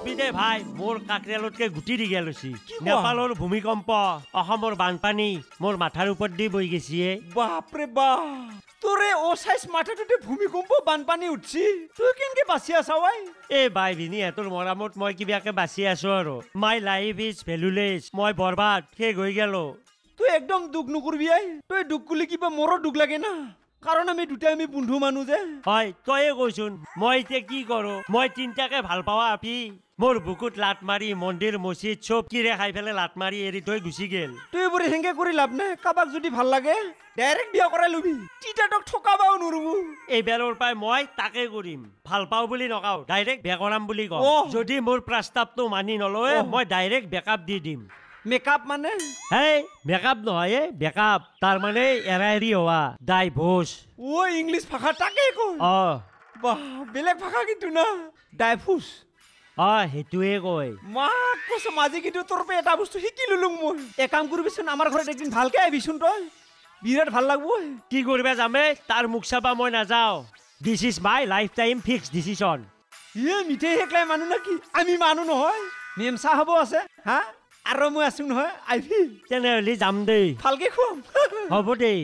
নকবি দে ভাই মোৰ কাকৰেলতকে গুটি দি গেলছি নেপালৰ ভূমিকম্প অসমৰ বানপানী মোৰ মাথাৰ ওপৰত দি বৈ গেছি বাপৰে বাপ তোৰে ও সাইজ মাথাটোতে ভূমিকম্প বানপানী উঠছি তুই কেনকে বাচি আছা ভাই এই ভাই ভিনি এটোৰ মৰামত মই কিবাকে বাচি আছো আৰু মাই লাইফ ইজ ভ্যালুলেস মই বৰবাদ শেষ হৈ গেল তুই একদম দুখ নকৰবি তুই দুখ কুলি কিবা মোৰো দুখ লাগে না কাৰণ আমি দুটাই আমি বন্ধু মানুহ যে হয় তয়ে কৈছোন মই এতিয়া কি কৰো মই তিনটাকে ভাল পাৱা আপি মোৰ বুকুত লাট মাৰি মন্দিৰ মছজিদ চব কিৰে খাই ফেলে লাট মাৰি এৰি থৈ গুচি গেল তুই বুঢ়ী হেংকে কৰি লাভ নাই কাবাক যদি ভাল লাগে ডাইৰেক্ট বিয়া কৰাই লবি তিতাটক ঠকাবাও নৰবো এইবাৰৰ পাই মই তাকে কৰিম ভাল পাও বুলি নকাও ডাইৰেক্ট বিয়া কৰাম বুলি কওঁ যদি মোৰ প্ৰস্তাৱটো মানি নলয় মই ডাইৰেক্ট বেকআপ দি দিম মেকআপ মানে হেই মেকআপ নহয় বেকআপ তাৰ মানে এৰাইৰি হোৱা ডাইভোৰ্স ও ইংলিছ ভাষা তাকে কয় বাহ বেলেগ ভাষা কিন্তু না ডাইভোৰ্স সেইটোৱে কয় মাক কৈছো আজি কিন্তু তোৰ পৰা এটা বস্তু শিকি ললো মই এক কাম কৰিবিচোন আমাৰ ঘৰত একদিন ভালকে আহিবিচোন তই বিৰাট ভাল লাগব কি কৰিবা যামে তাৰ মুখ চাবা মই নাযাওঁ this is my lifetime fix decision মিঠে হেকলাই মানুহ নাকি আমি মানুহ নহয় মেমচা হ'ব আছে হা আৰু মই আছো নহয় আইভি তেনেহ'লে যাম দেই ভালকে খুৱাম হ'ব দেই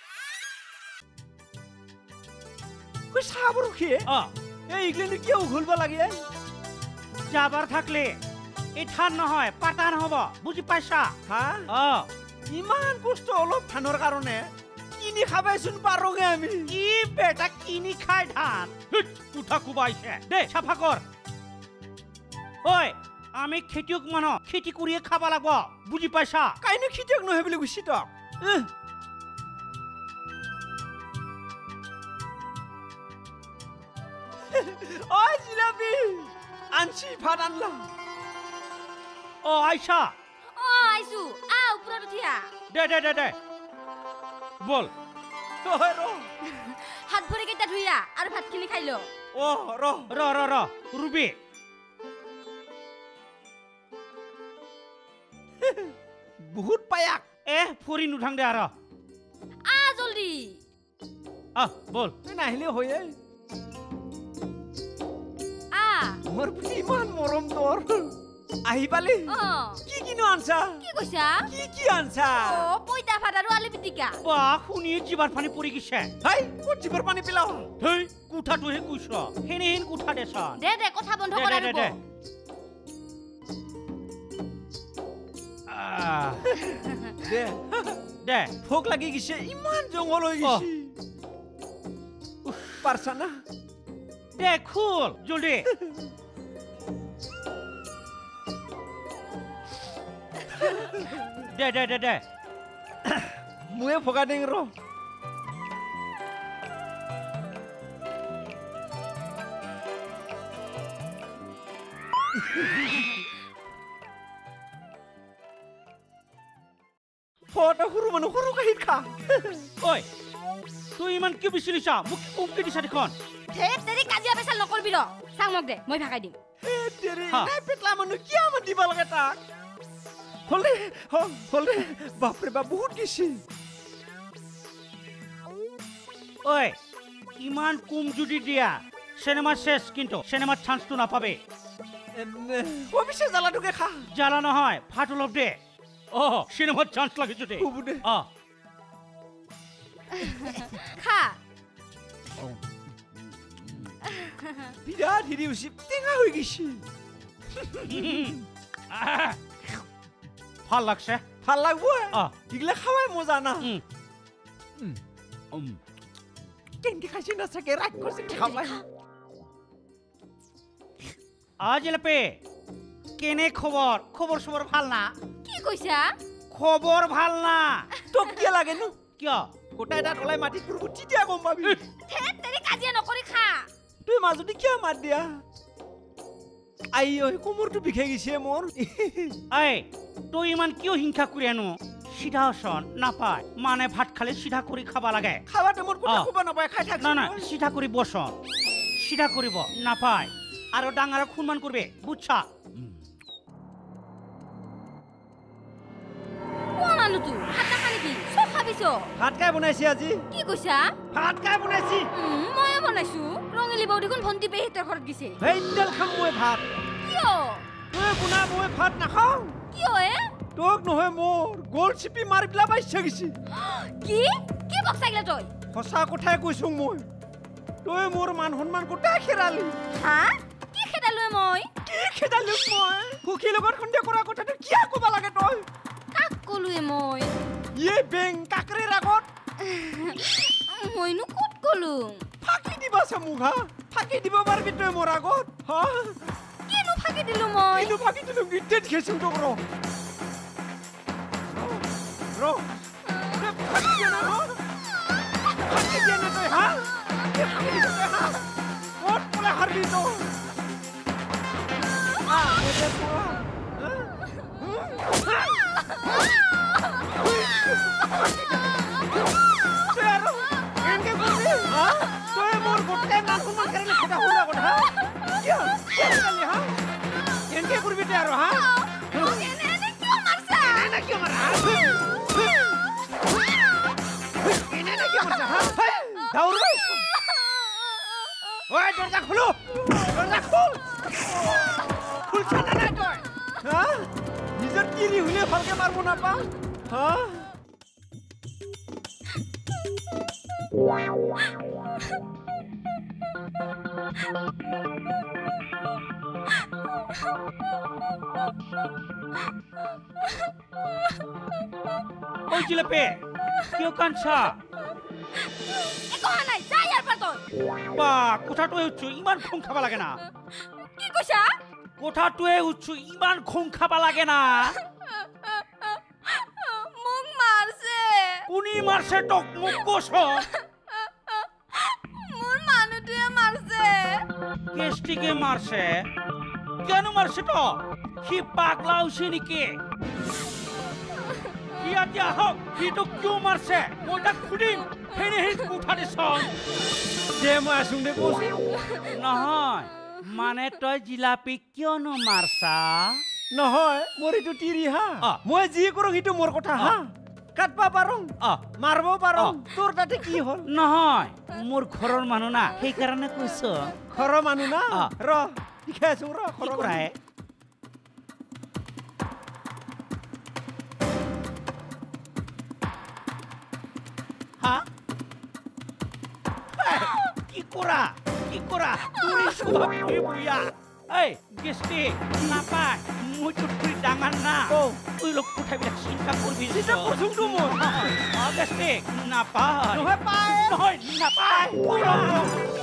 চাব ৰখি এইগিলানো কিয় উঘলিব লাগে যাবাৰ থাকলে এই ঠান নহয় পাতান হ'ব বুজি পাইছা হা ইমান কষ্ট অলপ ধানৰ কাৰণে কিনি খাবাইচোন পাৰোগে আমি কি বেটা কিনি খাই ধান কুঠা কুবাইছে দে চাফা কৰ ঐ আমি খেতিয়ক মানুহ খেতি কৰিয়ে খাব লাগিব বুজি পাইছা কাইনো খেতিয়ক নহয় বুলি গুচি তক ঐ জিলাপি আনছি ভাত আনলা আইছা আইছো ওপৰত উঠিয়া দে বল হাত ভৰি কেইটা ধুইয়া আৰু ভাতখিনি খাই ল ৰ ৰুবি বহুত পায়াক ফুৰি নুঠাং দে আৰু জলদি বল নাহিলে হয়ে মোৰ ইমান মৰম তোৰ আহি পালি কি কিনো আনছা কি কৈছা কি আনছা পইতা ভাত আৰু আলু পিটিকা শুনিয়ে জিভাৰ পানী পৰি গৈছে ক'ত জিভাৰ পানী পেলাও কোঠাটোহে কৈছ হেনেহেন কোঠা দেছ দে কথা বন্ধ কৰা দে ভোক লাগি গৈছে ইমান জংঘল হৈ গৈছে পাৰছা না দে খুল জলদি দে মুয়ে ভগা দিং ৰ ফটা সৰু মানুহ সৰু কাহিত খা ঐ তুই ইমান কি বিচাৰিছা মোক উমকি দিছা দেখোন তেৰি কাজিয়া পেচাল নকৰবি ৰ চাং মোক দে মই ভাগাই দিম নাই পেটলা মানুহ কিয় আমাৰ দিব লাগে তাক হলে বাপৰে বাপ বহুত গেছি ঐ ইমান কুম যদি দিয়া সিনেমা শেষ কিন্তু সিনেমার চান্সটো নাপাবে অবিশ্বে জ্বালাটোকে খা জ্বালা নহয় ভাত অলপ দে সিনেমার চান্স লাগে যদি খা বিৰাট হিৰি উচি টেঙা হৈ গৈছে ভাল লাগছে ভাল লাগব এগুলা খাওয়াই মজা না কেনকে খাইছি না চাকে রাগ করছে খাওয়াই জিলাপি কেনে খবর খবর সবর ভাল না কি কইছা খবর ভাল না তোক কি লাগে নো কিয় গোটাই দাঁত ওলাই মাটি পুরবো তেতিয়া গম পাবি তেৰি কাজিয়া নকৰি খা তুই মাজুদি কিয় মাত দিয়া আই ঐ কোমৰটো বিষাই গৈছে মোৰ তুই ইমান কিয় হিংসা কৰি আনো সিধা আসন নাপায় মানে ভাত খালে সিধা কৰি খাবা লাগে খাওয়াতে মোৰ কথা কবা নাপায় খাই থাক না সিধা কৰি বস সিধা কৰিব নাপায় আৰু ডাঙৰক সন্মান কৰবে বুঝছা কোন আনো তুই ভাত খালি কি সব খাবিছ ভাত কাই বনাইছি আজি কি কইছা ভাত কাই বনাইছি মই বনাইছো ৰঙেলি বৌ দেখোন ভন্টি পেহিতৰ ঘৰত গিছে হেই তেল খাম মই ভাত কি কিয় তই কোনা মই ভাত নাখাওঁ কিয় এ তোক নহয় মোৰ গোল চিপি মাৰি পেলাব ইচ্ছা গৈছে কি কি বকচাইলে তই সঁচা কথাই কৈছোঁ মই তই মোৰ মান সন্মান গোটাই খেৰালি হা কি খেদালো মই কি খেদালি মই সুখীৰ লগত সন্দেহ কৰা কথাটো কিয় ক'ব লাগে তই কাক কলোৱে মই ইয়ে বেং কাকৰেৰ আগত মইনো ক'ত কলো ফাঁকি দিবাছে মোক হা ফাঁকি দিব পাৰিবি তই মোৰ আগত হা কিনো ফাঁকি দিলো মই কিন্তু ফাঁকি দিলোঁ গীতেত খেচোঁ তোক ৰ ফাঁকি দিয়া না ফাঁকি দিয়া না তই হা ফাঁকি দিছ তই হা ক'ত ক'লে হাৰবি তই নিজৰ তিৰি হ'লে ভালকে মাৰিব নাপাওঁ হা ঐ জিলাপি কিয় কাঞ্চা একো হোৱা নাই যা ইয়াৰ পৰা তই বা কোঠাটোৱে উঠছো ইমান খুং খাব লাগে না কি কৈছা কোঠাটোৱে উঠছো ইমান খুং খাব লাগে না মোক মাৰছে কোনি মারছে তোক মোক কোছ মোৰ মানুহটোৱে মাৰছে কেষ্টিকে মারছে কেন মারছে তো সি পাগলা হৈছে নেকি কি এতিয়া হওক সি তোক কিয় মারছে মই তাক সুধিম হেনে কোঠাতে চল দে মই আছোং দে কৈছোঁ নহয় মানে তই জিলাপি কিয়নো মারছা নহয় মোৰ এইটো তিৰি হা মই যি কৰোঁ সেইটো মোৰ কথা হা কাটবা পাৰোঁ মাৰিব পাৰোঁ তোৰ তাতে কি হ'ল নহয় মোৰ ঘৰৰ মানুহ না সেইকাৰণে কৈছ ঘৰৰ মানুহ না ৰ শিকাই আছো ৰ কি কৰাই হা কি কৰা তুই সব কি বুয়া এই গেষ্টি নাপায় মই তো তুই ডাঙৰ না তুই লোক কোঠাবিলাক চিন্তা করবি চিন্তা করছুং তো মোৰ গেষ্টি নাপায় নহয় পায় নহয় নাপায়